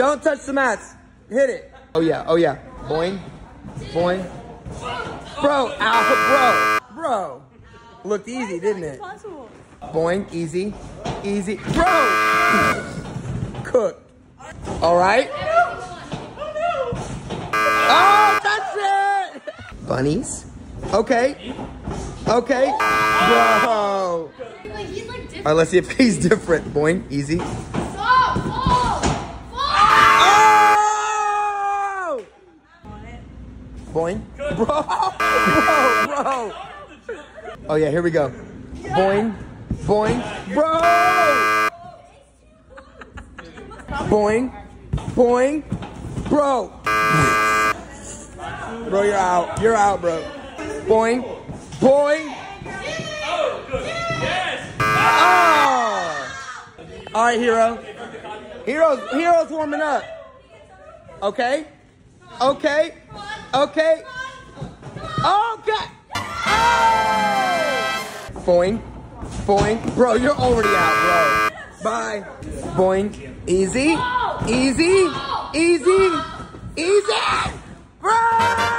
Don't touch the mats. Hit it. Oh yeah, oh yeah. Boing, boing. Bro, ow, bro. Looked easy, didn't it? Boing, easy, easy. Bro! Cook. All right. Oh, that's it! Bunnies. Okay. Okay. Bro. All right, let's see if he's different. Boing, easy. Oh! Boing. Bro. Bro. Oh yeah, here we go. Boing. Boing. Bro. Boing. Boing. Bro. Bro, you're out. You're out, bro. Boing. Boing. Oh! All right, Hero. Hero's warming up. Okay. Okay. Okay. Okay. Oh! Boing. Boing. Bro, you're already out, bro. Bye. Boing. Easy. Easy. Easy. Easy. Bro!